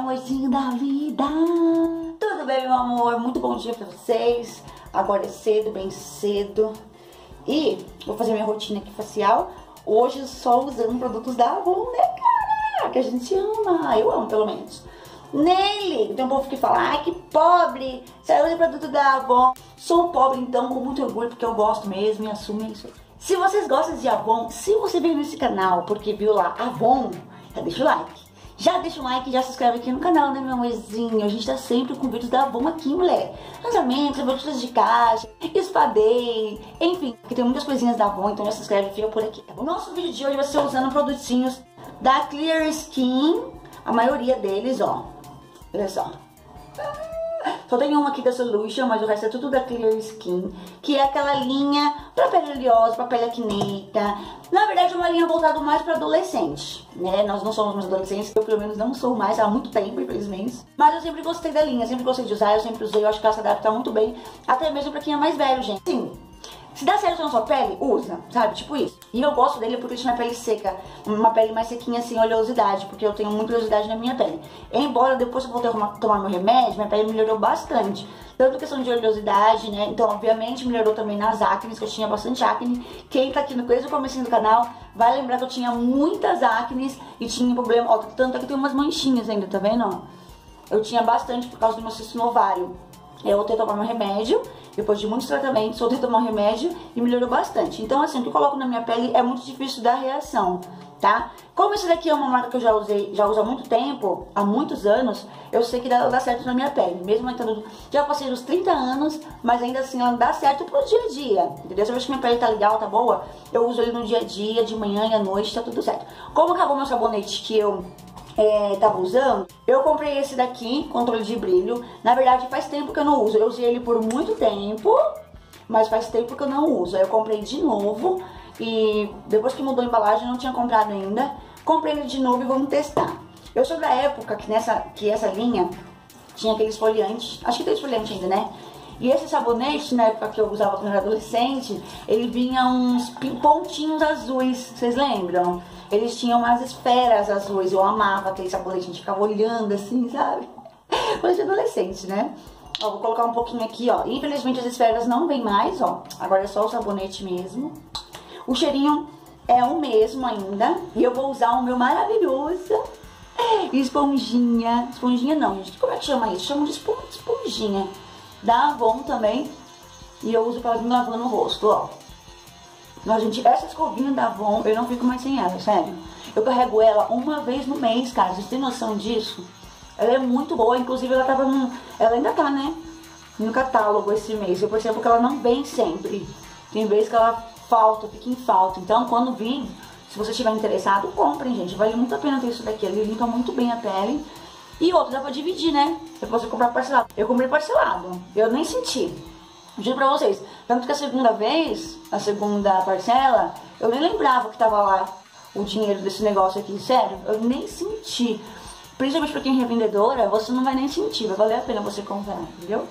amorzinho da vida! Tudo bem, meu amor? Muito bom dia pra vocês. Agora é cedo, bem cedo. E vou fazer minha rotina aqui facial. Hoje só usando produtos da Avon, né, cara? Que a gente ama. Eu amo, pelo menos. Nem ligo. Tem um povo que fala, ai, que pobre, você usa produto da Avon. Sou pobre, então, com muito orgulho, porque eu gosto mesmo e assumo isso. Se vocês gostam de Avon, se você veio nesse canal porque viu lá Avon, já deixa o like. Já deixa o like e já se inscreve aqui no canal, né, meu amorzinho? A gente tá sempre com vídeos da Avon aqui, mulher. Lançamentos, aberturas de caixa, espadei, enfim. Aqui tem muitas coisinhas da Avon, então já se inscreve e fica por aqui, tá bom? Nosso vídeo de hoje vai ser usando produtinhos da Clear Skin. A maioria deles, ó. Olha só. Só tem uma aqui da Solution, mas o resto é tudo da Clear Skin, que é aquela linha pra pele oleosa, pra pele acneica. Na verdade é uma linha voltada mais pra adolescente, né? Nós não somos mais adolescentes, eu pelo menos não sou mais há muito tempo, infelizmente. Mas eu sempre gostei da linha, sempre gostei de usar, eu sempre usei, eu acho que ela se adapta muito bem, até mesmo pra quem é mais velho, gente. Sim. Se dá certo na sua pele, usa, sabe? Tipo isso. E eu gosto dele porque ele tinha pele seca, uma pele mais sequinha, assim, oleosidade, porque eu tenho muita oleosidade na minha pele. Embora depois que eu voltei a tomar meu remédio, minha pele melhorou bastante. Tanto questão de oleosidade, né? Então, obviamente, melhorou também nas acnes, que eu tinha bastante acne. Quem tá aqui desde o comecinho do canal vai lembrar que eu tinha muitas acnes e tinha problema, ó, tanto é que tem umas manchinhas ainda, tá vendo, ó? Eu tinha bastante por causa do meu cisto no ovário. Eu voltei a tomar meu remédio, depois de muitos tratamentos, voltei a tomar um remédio e melhorou bastante. Então, assim, o que eu coloco na minha pele é muito difícil dar reação, tá? Como esse daqui é uma marca que eu já uso há muito tempo, há muitos anos, eu sei que dá certo na minha pele. Mesmo entrando, já passei dos 30 anos, mas ainda assim ela dá certo pro dia a dia, entendeu? Se eu vejo que minha pele tá legal, tá boa, eu uso ele no dia a dia, de manhã e à noite, tá tudo certo. Como acabou meu sabonete que eu tava usando, eu comprei esse daqui, controle de brilho. Na verdade faz tempo que eu não uso, eu usei ele por muito tempo, mas faz tempo que eu não uso. Aí eu comprei de novo e depois que mudou a embalagem eu não tinha comprado ainda. Comprei ele de novo e vamos testar. Eu sou da época que essa linha tinha aquele esfoliante, acho que tem esfoliante ainda, né? E esse sabonete, na época que eu usava quando eu era adolescente, ele vinha uns pontinhos azuis, vocês lembram? Eles tinham umas esferas azuis, eu amava aquele sabonete, a gente ficava olhando assim, sabe? Coisa de adolescente, né? Ó, vou colocar um pouquinho aqui, ó. Infelizmente as esferas não vem mais, ó. Agora é só o sabonete mesmo. O cheirinho é o mesmo ainda. E eu vou usar o meu maravilhoso esponjinha. Esponjinha não, gente. Como é que chama isso? Chama de esponjinha. Da Avon também. E eu uso para me lavar no rosto, ó. Nossa, gente, essa escovinha da Avon, eu não fico mais sem ela, sério. Eu carrego ela uma vez no mês, cara. Vocês têm noção disso? Ela é muito boa, inclusive ela tava ela ainda tá, né? No catálogo esse mês. Eu percebo que ela não vem sempre. Tem vezes que ela falta, fica em falta. Então, quando vir, se você estiver interessado, comprem, gente. Vale muito a pena ter isso daqui. Ele limpa muito bem a pele. E outro, dá pra dividir, né? Você pode comprar parcelado. Eu comprei parcelado. Eu nem senti. Juro pra vocês. Tanto que a segunda vez, a segunda parcela, eu nem lembrava que tava lá o dinheiro desse negócio aqui. Sério, eu nem senti. Principalmente pra quem é revendedora, você não vai nem sentir. Vai valer a pena você comprar, entendeu?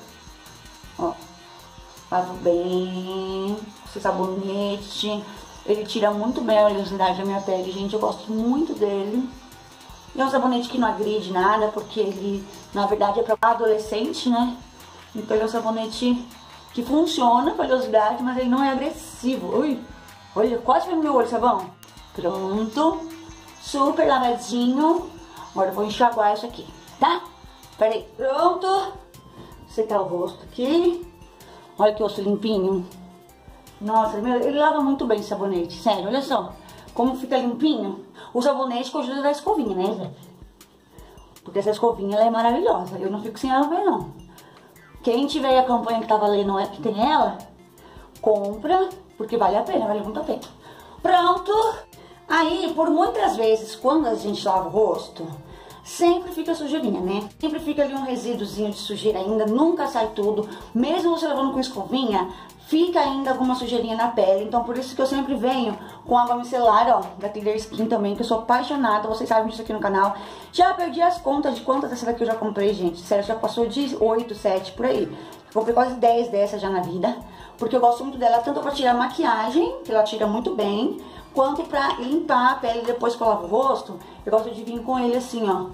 Ó. Lavo bem. Esse sabonete. Ele tira muito bem a oleosidade da minha pele, gente. Eu gosto muito dele. E é um sabonete que não agride nada, porque ele, na verdade, é pra adolescente, né? Então ele é um sabonete que funciona com a oleosidade, mas ele não é agressivo. Ui, olha, quase veio no meu olho, sabão. Pronto. Super lavadinho. Agora eu vou enxaguar isso aqui, tá? Peraí, pronto. Secar o rosto aqui. Olha que osso limpinho. Nossa, meu, ele lava muito bem esse sabonete, sério, olha só. Como fica limpinho. O sabonete com a ajuda da escovinha, né, gente? Porque essa escovinha, ela é maravilhosa. Eu não fico sem ela ver, não. Quem tiver a campanha que tá valendo, que tem ela, compra, porque vale a pena, vale muito a pena. Pronto! Aí, por muitas vezes, quando a gente lava o rosto, sempre fica sujeirinha, né? Sempre fica ali um resíduozinho de sujeira ainda, nunca sai tudo. Mesmo você lavando com escovinha, fica ainda alguma sujeirinha na pele. Então, por isso que eu sempre venho com água micelar, ó, da Clear Skin também, que eu sou apaixonada, vocês sabem disso aqui no canal. Já perdi as contas de quantas dessa daqui eu já comprei, gente. Sério, já passou de 8, 7, por aí. Comprei quase 10 dessas já na vida, porque eu gosto muito dela, tanto pra tirar maquiagem, que ela tira muito bem, quanto pra limpar a pele depois que eu lavo o rosto. Eu gosto de vir com ele assim, ó,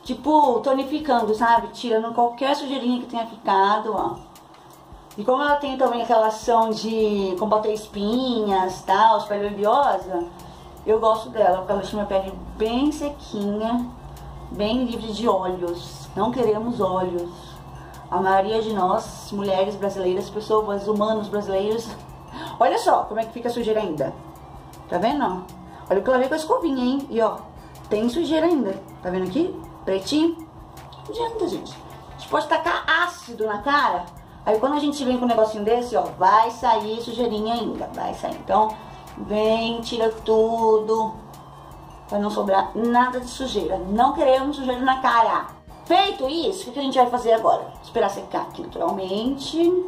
tipo, tonificando, sabe? Tirando qualquer sujeirinha que tenha ficado, ó. E como ela tem também aquela ação de combater espinhas, tal, pele oleosa, eu gosto dela, porque ela deixa minha pele bem sequinha, bem livre de óleos. Não queremos óleos. A maioria de nós, mulheres brasileiras, pessoas, humanos brasileiros, olha só como é que fica a sujeira ainda. Tá vendo, ó? Olha o que ela veio com a escovinha, hein? E ó, tem sujeira ainda. Tá vendo aqui? Pretinho. Não adianta, gente. A gente pode tacar ácido na cara. Aí quando a gente vem com um negocinho desse, ó, vai sair sujeirinha ainda. Vai sair. Então, vem, tira tudo. Pra não sobrar nada de sujeira. Não queremos sujeira na cara. Feito isso, o que a gente vai fazer agora? Esperar secar aqui naturalmente.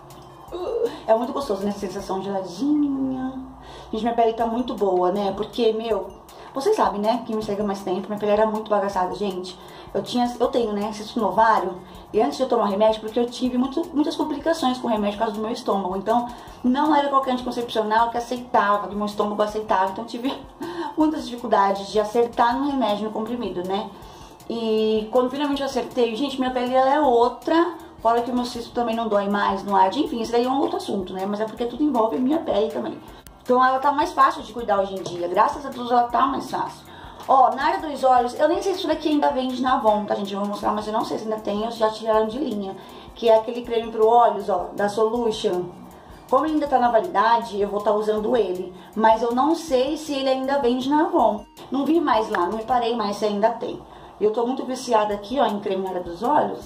É muito gostoso, né? Sensação geladinha. Gente, minha pele tá muito boa, né? Porque, meu, vocês sabem, né? Quem me segue há mais tempo, minha pele era muito bagaçada, gente. Eu tenho, né, cisto no ovário. E antes de eu tomar remédio, porque eu tive muitas complicações com o remédio por causa do meu estômago. Então, não era qualquer anticoncepcional que aceitava, que o meu estômago aceitava. Então, eu tive muitas dificuldades de acertar no remédio, no comprimido, né? E quando finalmente eu acertei, gente, minha pele ela é outra. Fora que o meu cisto também não dói mais, não arde. Enfim, isso daí é um outro assunto, né? Mas é porque tudo envolve a minha pele também. Então ela tá mais fácil de cuidar hoje em dia. Graças a Deus ela tá mais fácil. Ó, na área dos olhos, eu nem sei se isso daqui ainda vende na Avon, tá, gente? Eu vou mostrar, mas eu não sei se ainda tem. Já tiraram de linha. Que é aquele creme pro olhos, ó, da Solution. Como ele ainda tá na validade, eu vou estar usando ele. Mas eu não sei se ele ainda vende na Avon. Não vi mais lá, não reparei mais se ainda tem. Eu tô muito viciada aqui, ó, em creme na área dos olhos.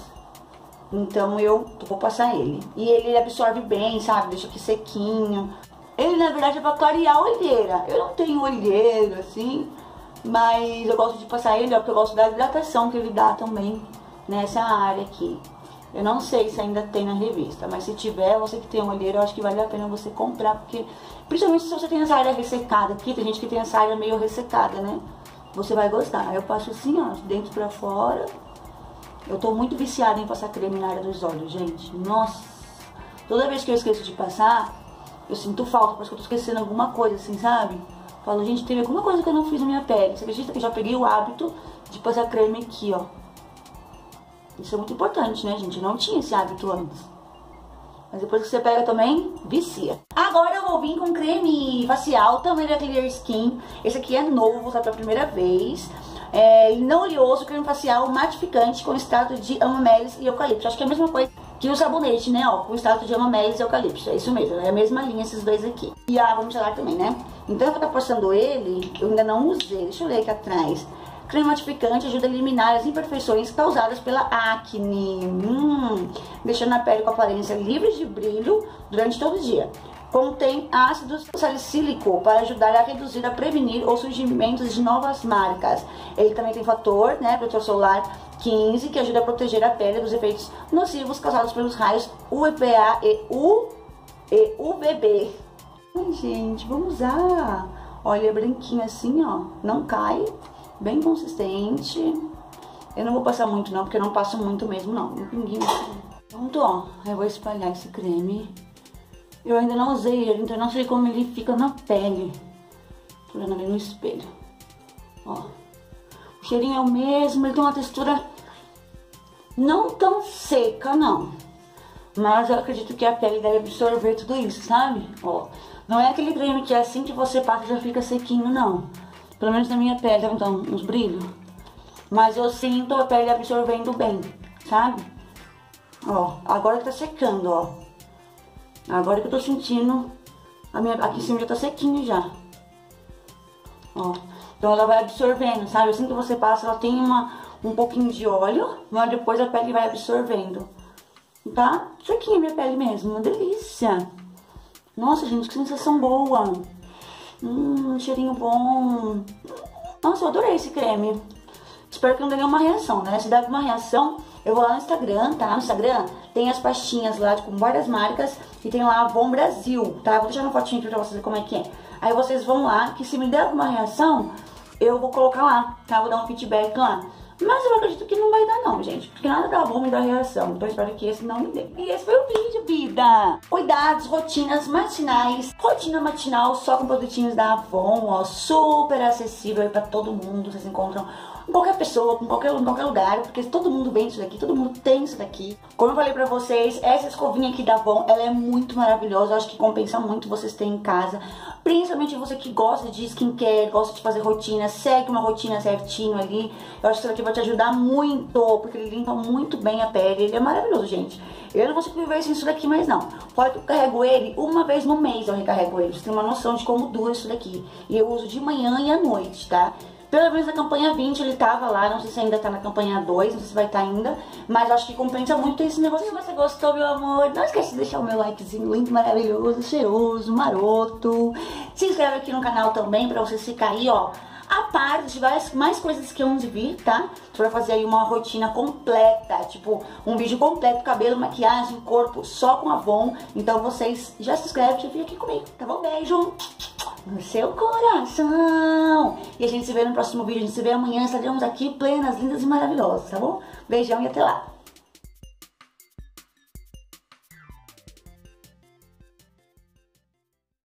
Então eu vou passar ele. E ele absorve bem, sabe? Deixa aqui sequinho. Ele, na verdade, é pra clarear a olheira. Eu não tenho olheira, assim. Mas eu gosto de passar ele, ó, porque eu gosto da hidratação que ele dá também nessa área aqui. Eu não sei se ainda tem na revista, mas se tiver, você que tem olheira, eu acho que vale a pena você comprar. Porque, principalmente se você tem essa área ressecada aqui, tem gente que tem essa área meio ressecada, né? Você vai gostar. Eu passo assim, ó, de dentro pra fora. Eu tô muito viciada em passar creme na área dos olhos, gente. Nossa! Toda vez que eu esqueço de passar, eu sinto falta, parece que eu tô esquecendo alguma coisa, assim, sabe? Falo, gente, teve alguma coisa que eu não fiz na minha pele. Você acredita que eu já peguei o hábito de passar creme aqui, ó? Isso é muito importante, né, gente? Eu não tinha esse hábito antes. Mas depois que você pega também, vicia. Agora eu vou vir com creme facial, também da Clear Skin. Esse aqui é novo, tá pela primeira vez. Não oleoso, creme facial matificante com extrato de amamelis e eucalipto. Acho que é a mesma coisa que o sabonete, né, ó, com extrato de amamelis e eucalipto. É isso mesmo, é a mesma linha esses dois aqui. E a água micelar também, né? Então eu vou estar passando ele, eu ainda não usei, deixa eu ler aqui atrás. Creme matificante ajuda a eliminar as imperfeições causadas pela acne, deixando a pele com aparência livre de brilho durante todo o dia. Contém ácido salicílico para ajudar a reduzir, a prevenir o surgimento de novas marcas. Ele também tem fator, né, protetor solar 15, que ajuda a proteger a pele dos efeitos nocivos causados pelos raios UVA e UVB. Ai, gente, vamos usar. Olha, é branquinho assim, ó, não cai, bem consistente. Eu não vou passar muito não, porque eu não passo muito mesmo não, um pinguinho assim. Pronto, ó, eu vou espalhar esse creme. Eu ainda não usei ele, então eu não sei como ele fica na pele. Tô olhando ali no espelho. Ó, o cheirinho é o mesmo, ele tem uma textura não tão seca, não. Mas eu acredito que a pele deve absorver tudo isso, sabe? Ó, não é aquele creme que é assim que você passa e já fica sequinho, não. Pelo menos na minha pele, tá então, uns brilhos. Mas eu sinto a pele absorvendo bem, sabe? Ó, agora que tá secando, ó. Agora que eu tô sentindo, aqui em cima já tá sequinho já. Ó, então ela vai absorvendo, sabe? Assim que você passa, ela tem um pouquinho de óleo, mas depois a pele vai absorvendo. Tá sequinha minha pele mesmo, uma delícia. Nossa, gente, que sensação boa. Cheirinho bom. Nossa, eu adorei esse creme. Espero que não dê nenhuma reação, né? Se der alguma reação, eu vou lá no Instagram, tá? No Instagram tem as pastinhas lá com várias marcas e tem lá Avon Brasil, tá? Vou deixar uma fotinha aqui pra vocês verem como é que é. Aí vocês vão lá, que se me der alguma reação, eu vou colocar lá, tá? Vou dar um feedback lá. Mas eu acredito que não vai dar não, gente. Porque nada da Avon me dá reação. Então eu espero que esse não me dê. E esse foi o vídeo, vida. Cuidados, rotinas matinais. Rotina matinal só com produtinhos da Avon, ó. Super acessível aí pra todo mundo. Vocês encontram com qualquer pessoa, em qualquer lugar. Porque todo mundo vende isso daqui, todo mundo tem isso daqui. Como eu falei pra vocês, essa escovinha aqui da Avon, ela é muito maravilhosa. Eu acho que compensa muito vocês terem em casa. Principalmente você que gosta de skincare, gosta de fazer rotina, segue uma rotina certinho ali. Eu acho que isso aqui vai te ajudar muito, porque ele limpa muito bem a pele. Ele é maravilhoso, gente. Eu não consigo viver sem isso daqui mais não. Fora que eu carrego ele uma vez no mês, eu recarrego ele. Você tem uma noção de como dura isso daqui. E eu uso de manhã e à noite, tá? Pelo menos na campanha 20 ele tava lá, não sei se ainda tá na campanha 2, não sei se vai estar ainda. Mas eu acho que compensa muito esse negócio. Se você gostou, meu amor, não esquece de deixar o meu likezinho lindo, maravilhoso, cheiroso, maroto. Se inscreve aqui no canal também pra você ficar aí, ó, a par de várias mais coisas que vão vir, tá? Tu vai fazer aí uma rotina completa, tipo, um vídeo completo, cabelo, maquiagem, corpo, só com Avon. Então vocês já se inscrevem, já fica aqui comigo, tá bom? Beijo no seu coração. E a gente se vê no próximo vídeo, a gente se vê amanhã, estaremos aqui plenas, lindas e maravilhosas, tá bom? Beijão e até lá.